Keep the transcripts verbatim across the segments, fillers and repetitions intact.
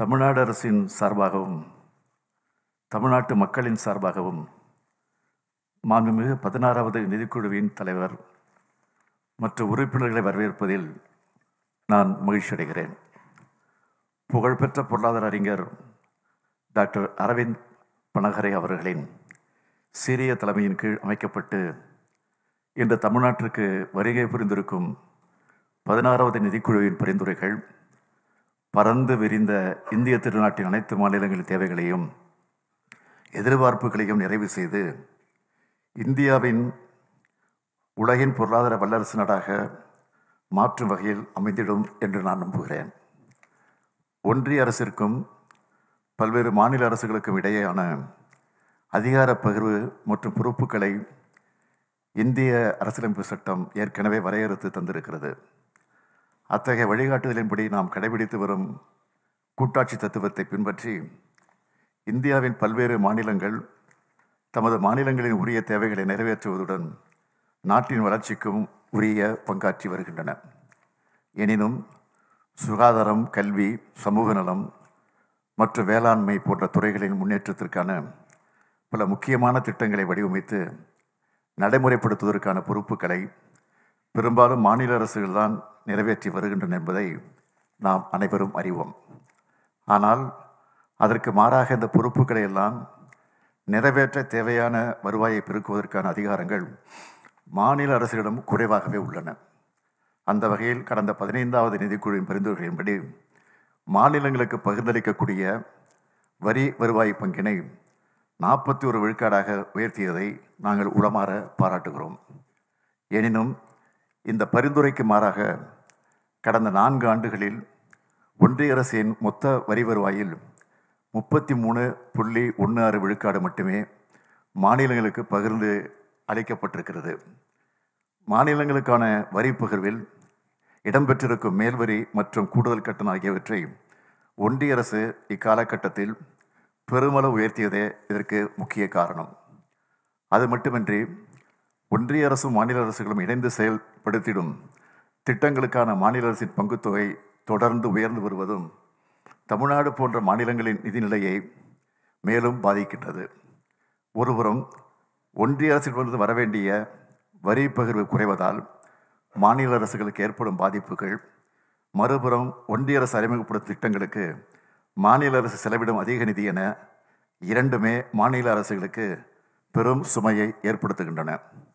தமிழ்நாடு அரசின் சார்பாகவும் தமிழ்நாட்டு மக்களின் சார்பாகவும் மாண்புமிகு பதினாறாவது நிதிக்குழுவின் தலைவர் மற்றும் உறுப்பினர்களை வரவேற்பதில் நான் மகிழ்ச்சி அடைகிறேன். புகழ்பெற்ற பொருளாதார அறிஞர் டாக்டர் அரவிந்த் பனகரே அவர்களின் சீரிய தலைமையின் கீழ் அமைக்கப்பட்டு இன்று தமிழ்நாட்டிற்கு வருகை புரிந்திருக்கும் பதினாறாவது நிதிக்குழுவின் பரிந்துரைகள் பரந்து விரிந்த இந்திய திருநாட்டின் அனைத்து மாநிலங்களின் தேவைகளையும் எதிர்பார்ப்புகளையும் நிறைவு செய்து இந்தியாவின் உலகின் பொருளாதார வல்லரசு நாடாக மாற்றும் வகையில் அமைந்திடும் என்று நான் நம்புகிறேன். ஒன்றிய அரசிற்கும் பல்வேறு மாநில அரசுகளுக்கும் இடையேயான அதிகார பகிர்வு மற்றும் பொறுப்புகளை இந்திய அரசியலமைப்பு சட்டம் ஏற்கனவே வரையறுத்து தந்திருக்கிறது. அத்தகைய வழிகாட்டுதலின்படி நாம் கடைபிடித்து வரும் கூட்டாட்சி தத்துவத்தை பின்பற்றி இந்தியாவின் பல்வேறு மாநிலங்கள் தமது மாநிலங்களின் உரிய தேவைகளை நிறைவேற்றுவதுடன் நாட்டின் வளர்ச்சிக்கும் உரிய பங்காற்றி வருகின்றன. எனினும் சுகாதாரம், கல்வி, சமூக நலம் மற்றும் வேளாண்மை போன்ற துறைகளின் முன்னேற்றத்திற்கான பல முக்கியமான திட்டங்களை வடிவமைத்து நடைமுறைப்படுத்துவதற்கான பொறுப்புகளை பெரும்பாலும் மாநில அரசுகள் தான் நிறைவேற்றி வருகின்றன என்பதை நாம் அனைவரும் அறிவோம். ஆனால் அதற்கு மாறாக இந்த பொறுப்புகளை எல்லாம் நிறைவேற்ற தேவையான வருவாயை பெருக்குவதற்கான அதிகாரங்கள் மாநில அரசுகளிடம் குறைவாகவே உள்ளன. அந்த வகையில் கடந்த பதினைந்தாவது நிதிக்குழுவின் பரிந்துரைகளின்படி மாநிலங்களுக்கு பகிர்ந்தளிக்கக்கூடிய வரி வருவாய் பங்கினை நாற்பத்தி ஒரு விழுக்காடாக உயர்த்தியதை நாங்கள் உளமாற பாராட்டுகிறோம். எனினும் இந்த பரிந்துரைக்கு மாறாக கடந்த நான்கு ஆண்டுகளில் ஒன்றிய அரசின் மொத்த வரி வருவாயில் முப்பத்தி மூணு புள்ளி ஒன்று ஆறு விழுக்காடு மட்டுமே மாநிலங்களுக்கு பகிர்ந்து அளிக்கப்பட்டிருக்கிறது. மாநிலங்களுக்கான வரி பகிர்வில் இடம்பெற்றிருக்கும் மேல்வரி மற்றும் கூடுதல் கட்டணம் ஆகியவற்றை ஒன்றிய அரசு இக்காலகட்டத்தில் பெருமளவு உயர்த்தியதே இதற்கு முக்கிய காரணம். அது மட்டுமின்றி ஒன்றிய அரசும் மாநில அரசுகளும் இணைந்து செயல்படுத்திடும் திட்டங்களுக்கான மாநில அரசின் பங்குத்தொகை தொடர்ந்து உயர்ந்து வருவதும் தமிழ்நாடு போன்ற மாநிலங்களின் நிதிநிலையை மேலும் பாதிக்கின்றது. ஒருபுறம் ஒன்றிய அரசிலிருந்து வரவேண்டிய வரி பகிர்வு குறைவதால் மாநில அரசுகளுக்கு ஏற்படும் பாதிப்புகள், மறுபுறம் ஒன்றிய அரசு அறிமுகப்படும் திட்டங்களுக்கு மாநில அரசு செலவிடும் அதிக நிதி என இரண்டுமே மாநில அரசுகளுக்கு பெரும் சுமையை ஏற்படுத்துகின்றன.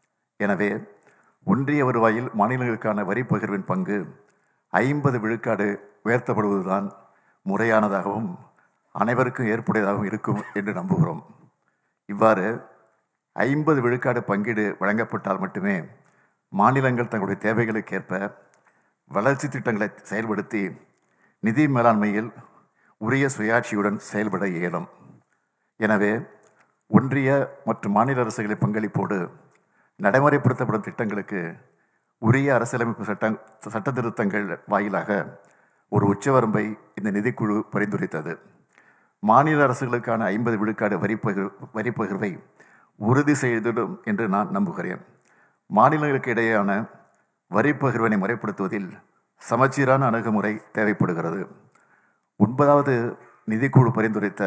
எனவே ஒன்றிய வருவாயில் மாநிலங்களுக்கான வரி பகிர்வின் பங்கு ஐம்பது விழுக்காடு உயர்த்தப்படுவதுதான் முறையானதாகவும் அனைவருக்கும் ஏற்புடையதாகவும் இருக்கும் என்று நம்புகிறோம். இவ்வாறு ஐம்பது விழுக்காடு பங்கீடு வழங்கப்பட்டால் மட்டுமே மாநிலங்கள் தங்களுடைய தேவைகளுக்கேற்ப வளர்ச்சி திட்டங்களை செயல்படுத்தி நிதி மேலாண்மையில் உரிய சுயாட்சியுடன் செயல்பட இயலும். எனவே ஒன்றிய மற்றும் மாநில அரசுகளின் பங்களிப்போடு நடைமுறைப்படுத்தப்படும் திட்டங்களுக்கு உரிய அரசியலமைப்பு சட்ட சட்ட திருத்தங்கள் வாயிலாக ஒரு உச்சவரம்பை இந்த நிதிக்குழு பரிந்துரைத்தது. மாநில அரசுகளுக்கான ஐம்பது விழுக்காடு வரி பகிர் வரி பகிர்வை உறுதி செய்திடும் என்று நான் நம்புகிறேன். மாநிலங்களுக்கு இடையேயான வரி பகிர்வினை முறைப்படுத்துவதில் சமச்சீரான அணுகுமுறை தேவைப்படுகிறது. ஒன்பதாவது நிதிக்குழு பரிந்துரைத்த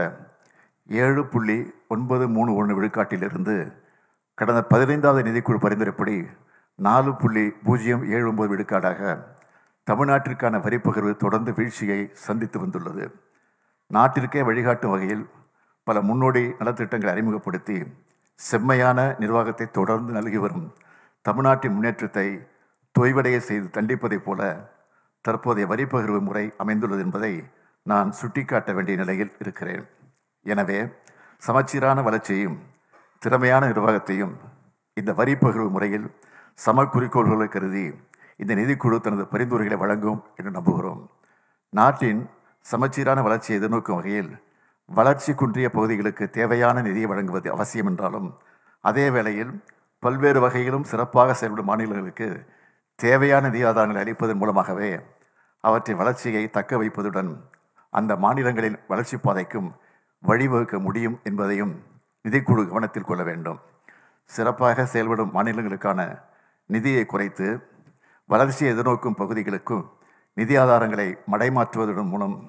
ஏழு புள்ளி ஒன்பது மூணு ஒன்று விழுக்காட்டிலிருந்து கடந்த பதினைந்தாவது நிதிக்குழு பரிந்துரைப்படி நாலு புள்ளி பூஜ்ஜியம் ஏழு ஒன்பது விழுக்காடாக தமிழ்நாட்டிற்கான வரி பகிர்வு தொடர்ந்து வீழ்ச்சியை சந்தித்து வந்துள்ளது. நாட்டிற்கே வழிகாட்டும் வகையில் பல முன்னோடி நலத்திட்டங்களை அறிமுகப்படுத்தி செம்மையான நிர்வாகத்தை தொடர்ந்து நல்கி வரும் தமிழ்நாட்டின் முன்னேற்றத்தை தொய்வடைய செய்து தண்டிப்பதைப் போல தற்போதைய வரி பகிர்வு முறை அமைந்துள்ளது என்பதை நான் சுட்டிக்காட்ட வேண்டிய நிலையில் இருக்கிறேன். எனவே சமச்சீரான வளர்ச்சியையும் திறமையான நிர்வாகத்தையும் இந்த வரி பகிர்வு முறையில் சம குறிக்கோள்களை கருதி இந்த நிதிக்குழு தனது பரிந்துரைகளை வழங்கும் என்று நம்புகிறோம். நாட்டின் சமச்சீரான வளர்ச்சியை எதிர்நோக்கும் வகையில் வளர்ச்சி குன்றிய பகுதிகளுக்கு தேவையான நிதியை வழங்குவது அவசியம் என்றாலும் அதே வேளையில் பல்வேறு வகையிலும் சிறப்பாக செயல்படும் மாநிலங்களுக்கு தேவையான நிதி ஆதாரங்களை அளிப்பதன் மூலமாகவே அவற்றின் வளர்ச்சியை தக்க வைப்பதுடன் அந்த மாநிலங்களின் வளர்ச்சி பாதைக்கும் வழிவகுக்க முடியும் என்பதையும் நிதிக்குழு கவனத்தில் கொள்ள வேண்டும். சிறப்பாக செயல்படும் மாநிலங்களுக்கான நிதியை குறைத்து வளர்ச்சியை எதிர்நோக்கும் பகுதிகளுக்கும் நிதி ஆதாரங்களை மடைமாற்றுவதன் மூலம்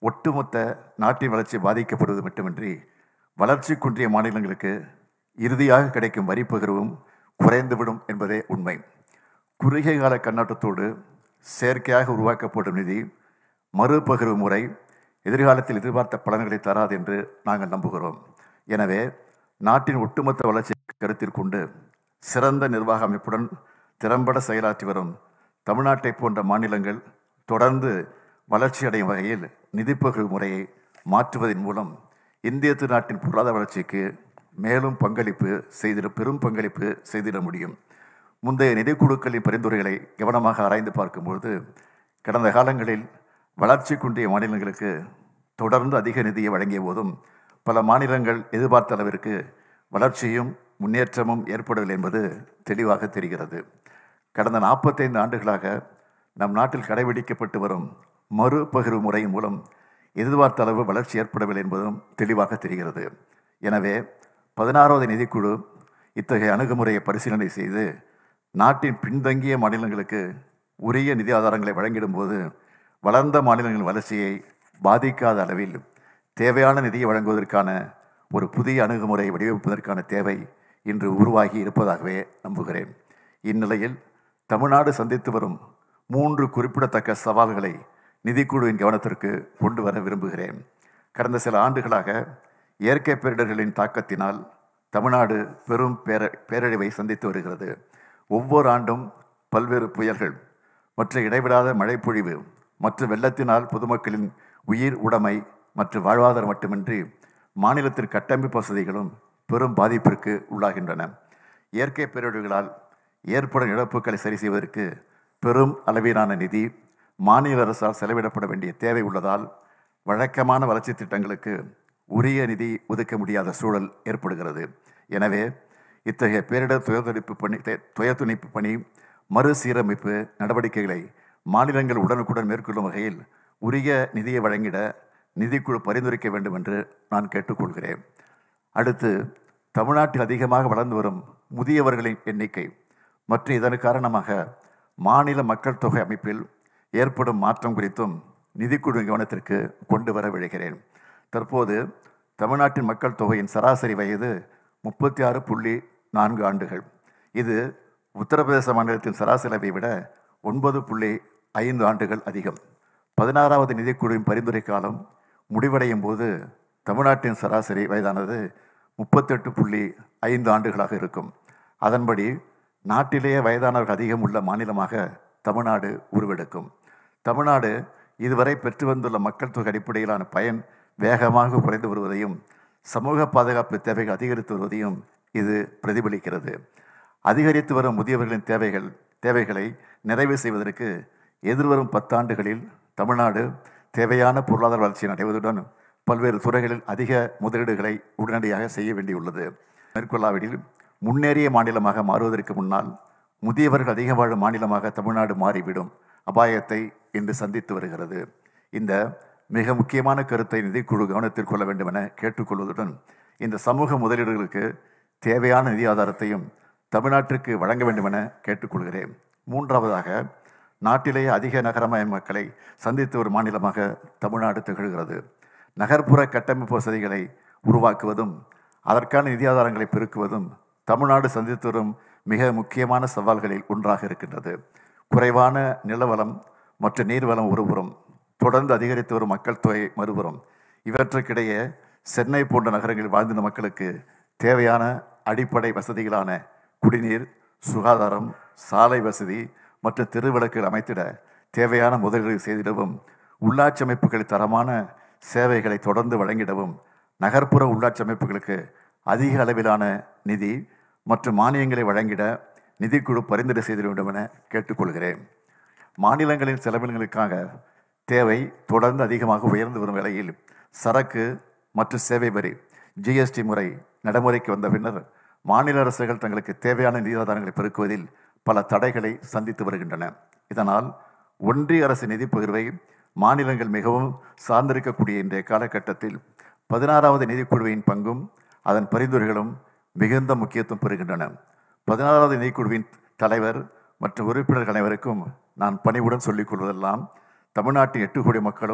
ஒட்டுமொத்த நாட்டின் வளர்ச்சி பாதிக்கப்படுவது மட்டுமின்றி வளர்ச்சி குன்றிய மாநிலங்களுக்கு இறுதியாக கிடைக்கும் வரி பகிர்வும் குறைந்துவிடும் என்பதே உண்மை. குறுகிய கால கண்ணோட்டத்தோடு செயற்கையாக உருவாக்கப்படும் நிதி மறுபகிர்வு முறை எதிர்காலத்தில் எதிர்பார்த்த பலன்களை தராது என்று நாங்கள் நம்புகிறோம். எனவே நாட்டின் ஒட்டுமொத்த வளர்ச்சியை கருத்தில் கொண்டு சிறந்த நிர்வாக அமைப்புடன் திறம்பட செயலாற்றி வரும் தமிழ்நாட்டை போன்ற மாநிலங்கள் தொடர்ந்து வளர்ச்சியடையும் வகையில் நிதி பகிர்வு முறையை மாற்றுவதன் மூலம் இந்திய திருநாட்டின் பொருளாதார வளர்ச்சிக்கு மேலும் பங்களிப்பு செய்திட பெரும் பங்களிப்பு செய்திட முடியும். முந்தைய நிதிக்குழுக்களின் பரிந்துரைகளை கவனமாக ஆராய்ந்து பார்க்கும்போது கடந்த காலங்களில் வளர்ச்சி குன்றிய மாநிலங்களுக்கு தொடர்ந்து அதிக நிதியை வழங்கிய போதும் பல மாநிலங்கள் எதிர்பார்த்த அளவிற்கு வளர்ச்சியும் முன்னேற்றமும் ஏற்படவில்லை என்பது தெளிவாக தெரிகிறது. கடந்த நாற்பத்தைந்து ஆண்டுகளாக நம் நாட்டில் கடைபிடிக்கப்பட்டு வரும் மறுபகிர்வு முறையின் மூலம் எதிர்பார்த்த அளவு வளர்ச்சி ஏற்படவில்லை என்பதும் தெளிவாக தெரிகிறது. எனவே பதினாறாவது நிதிக்குழு இத்தகைய அணுகுமுறையை பரிசீலனை செய்து நாட்டின் பின்தங்கிய மாநிலங்களுக்கு உரிய நிதி ஆதாரங்களை வழங்கிடும் போது வளர்ந்த மாநிலங்களின் வளர்ச்சியை பாதிக்காத அளவில் தேவையான நிதியை வழங்குவதற்கான ஒரு புதிய அணுகுமுறையை வடிவமைப்பதற்கான தேவை இன்று உருவாகி இருப்பதாகவே நம்புகிறேன். இந்நிலையில் தமிழ்நாடு சந்தித்து வரும் மூன்று குறிப்பிடத்தக்க சவால்களை நிதிக்குழுவின் கவனத்திற்கு கொண்டு வர விரும்புகிறேன். கடந்த சில ஆண்டுகளாக இயற்கை பேரிடர்களின் தாக்கத்தினால் தமிழ்நாடு பெரும் பேர பேரழிவை சந்தித்து வருகிறது. ஒவ்வொரு ஆண்டும் பல்வேறு புயல்கள் மற்ற இடைவிடாத மழைப்பொழிவு மற்றும் வெள்ளத்தினால் பொதுமக்களின் உயிர் உடைமை மற்றும் வாழ்வாதாரம் மட்டுமின்றி மாநிலத்தின் கட்டமைப்பு வசதிகளும் பெரும் பாதிப்பிற்கு உள்ளாகின்றன. இயற்கை பேரிடர்களால் ஏற்படும் இழப்புகளை சரி செய்வதற்கு பெரும் அளவிலான நிதி மாநில அரசால் செலவிடப்பட வேண்டிய தேவை உள்ளதால் வழக்கமான வளர்ச்சி திட்டங்களுக்கு உரிய நிதி ஒதுக்க முடியாத சூழல் ஏற்படுகிறது. எனவே இத்தகைய பேரிடர் துயர்துணிப்பு பணி துயர்துணிப்பு பணி மறுசீரமைப்பு நடவடிக்கைகளை மாநிலங்கள் உடனுக்குடன் மேற்கொள்ளும் வகையில் உரிய நிதியை வழங்கிட நிதிக்குழு பரிந்துரைக்க வேண்டும் என்று நான் கேட்டுக்கொள்கிறேன். அடுத்து, தமிழ்நாட்டில் அதிகமாக வளர்ந்து வரும் முதியவர்களின் எண்ணிக்கை மற்றும் இதன் காரணமாக மாநில மக்கள் தொகை அமைப்பில் ஏற்படும் மாற்றம் குறித்தும் நிதிக்குழு கவனத்திற்கு கொண்டு வர விழைகிறேன். தற்போது தமிழ்நாட்டின் மக்கள் தொகையின் சராசரி வயது முப்பத்தி ஆறு புள்ளி நான்கு ஆண்டுகள். இது உத்தரப்பிரதேச மாநிலத்தின் சராசரியை விட ஒன்பது புள்ளி ஐந்து ஆண்டுகள் அதிகம். பதினாறாவது நிதிக்குழுவின் பரிந்துரை காலம் முடிவடையும் போது தமிழ்நாட்டின் சராசரி வயதானது முப்பத்தெட்டு புள்ளி ஐந்து ஆண்டுகளாக இருக்கும். அதன்படி நாட்டிலேயே வயதானவர்கள் அதிகம் உள்ள மாநிலமாக தமிழ்நாடு உருவெடுக்கும். தமிழ்நாடு இதுவரை பெற்று வந்துள்ள மக்கள் தொகை அடிப்படையிலான பயன் வேகமாக குறைந்து வருவதையும் சமூக பாதுகாப்பு தேவைகள் அதிகரித்து வருவதையும் இது பிரதிபலிக்கிறது. அதிகரித்து வரும் முதியவர்களின் தேவைகள் தேவைகளை நிறைவு செய்வதற்கு எதிர்வரும் பத்தாண்டுகளில் தமிழ்நாடு தேவையான பொருளாதார வளர்ச்சியை அடைவதுடன் பல்வேறு துறைகளில் அதிக முதலீடுகளை உடனடியாக செய்ய வேண்டியுள்ளது. மேற்கொள்ளாவிடில் முன்னேறிய மாநிலமாக மாறுவதற்கு முன்னால் முதியவர்கள் அதிக வாழும் மாநிலமாக தமிழ்நாடு மாறிவிடும் அபாயத்தை இன்று சந்தித்து வருகிறது. இந்த மிக முக்கியமான கருத்தை நிதிக்குழு கவனத்தில் கொள்ள வேண்டும் என கேட்டுக்கொள்வதுடன் இந்த சமூக முதலீடுகளுக்கு தேவையான நிதி ஆதாரத்தையும் தமிழ்நாட்டிற்கு வழங்க வேண்டும் என கேட்டுக்கொள்கிறேன். மூன்றாவதாக, நாட்டிலேயே அதிக நகரமய மக்களை சந்தித்து ஒரு மாநிலமாக தமிழ்நாடு திகழ்கிறது. நகர்ப்புற கட்டமைப்பு வசதிகளை உருவாக்குவதும் அதற்கான நிதி ஆதாரங்களை பெருக்குவதும் தமிழ்நாடு சந்தித்து வரும் மிக முக்கியமான சவால்களில் ஒன்றாக இருக்கின்றது. குறைவான நிலவளம் மற்றும் நீர்வளம் ஒருபுறம், தொடர்ந்து அதிகரித்து வரும் மக்கள் தொகை மறுபுறம். இவற்றுக்கிடையே சென்னை போன்ற நகரங்களில் வாழ்ந்த மக்களுக்கு தேவையான அடிப்படை வசதிகளான குடிநீர், சுகாதாரம், சாலை வசதி மற்றும் தெருவிளக்குகள் அமைத்திட தேவையான முதலீடு செய்திடவும், உள்ளாட்சி அமைப்புகளில் தரமான சேவைகளை தொடர்ந்து வழங்கிடவும் நகர்ப்புற உள்ளாட்சி அமைப்புகளுக்கு அதிக அளவிலான நிதி மற்றும் மானியங்களை வழங்கிட நிதிக்குழு பரிந்துரை செய்திட வேண்டும் என கேட்டுக்கொள்கிறேன். மாநிலங்களின் செலவினங்களுக்காக தேவை தொடர்ந்து அதிகமாக உயர்ந்து வரும் வேளையில் சரக்கு மற்றும் சேவை வரி ஜிஎஸ்டி முறை நடைமுறைக்கு வந்த பின்னர் மாநில அரசுகள் தங்களுக்கு தேவையான நிதி ஆதாரங்களை பெருக்குவதில் பல தடைகளை சந்தித்து வருகின்றன. இதனால் ஒன்றிய அரசு நிதி பகிர்வை மாநிலங்கள் மிகவும் சார்ந்திருக்கக்கூடிய இன்றைய காலகட்டத்தில் பதினாறாவது நிதிக்குழுவின் பங்கும் அதன் பரிந்துரைகளும் மிகுந்த முக்கியத்துவம் பெறுகின்றன. பதினாறாவது நிதிக்குழுவின் தலைவர் மற்றும் உறுப்பினர்கள் அனைவருக்கும் நான் பணிவுடன் சொல்லிக் கொள்வதெல்லாம், தமிழ்நாட்டின் எட்டு கோடி மக்களும்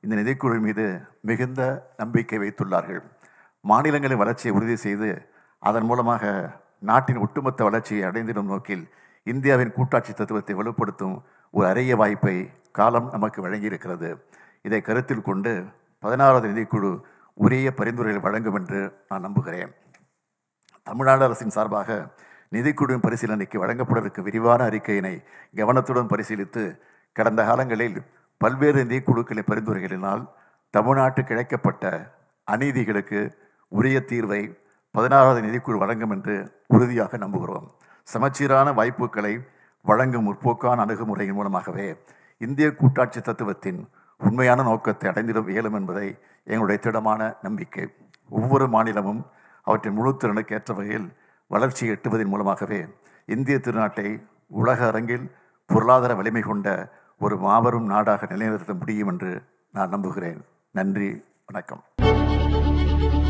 இந்த நிதிக்குழு மீது மிகுந்த நம்பிக்கை வைத்துள்ளார்கள். மாநிலங்களின் வளர்ச்சியை உறுதி செய்து அதன் மூலமாக நாட்டின் ஒட்டுமொத்த வளர்ச்சியை அடைந்திடும் நோக்கில் இந்தியாவின் கூட்டாட்சி தத்துவத்தை வலுப்படுத்தும் ஒரு அரிய வாய்ப்பை காலம் நமக்கு வழங்கியிருக்கிறது. இதை கருத்தில் கொண்டு பதினாறாவது நிதிக்குழு உரிய பரிந்துரைகள் வழங்கும் என்று நான் நம்புகிறேன். தமிழ்நாடு அரசின் சார்பாக நிதிக்குழுவின் பரிசீலனைக்கு வழங்கப்படவிருக்க விரிவான அறிக்கையினை கவனத்துடன் பரிசீலித்து கடந்த காலங்களில் பல்வேறு நிதிக்குழுக்களின் பரிந்துரைகளினால் தமிழ்நாட்டுக்கு இழைக்கப்பட்ட அநீதிகளுக்கு உரிய தீர்வை பதினாறாவது நிதிக்குழு வழங்கும் என்று உறுதியாக நம்புகிறோம். சமச்சீரான வாய்ப்புகளை வழங்கும் முற்போக்கான அணுகுமுறையின் மூலமாகவே இந்திய கூட்டாட்சி தத்துவத்தின் உண்மையான நோக்கத்தை அடைந்திடும் இயலும் என்பதை எங்களுடைய திடமான நம்பிக்கை. ஒவ்வொரு மாநிலமும் அவற்றின் முழு திறனுக்கு ஏற்ற வகையில் வளர்ச்சியை எட்டுவதன் மூலமாகவே இந்திய திருநாட்டை உலக அரங்கில் பொருளாதார வலிமை கொண்ட ஒரு மாபெரும் நாடாக நிலைநிறுத்த முடியும் என்று நான் நம்புகிறேன். நன்றி, வணக்கம்.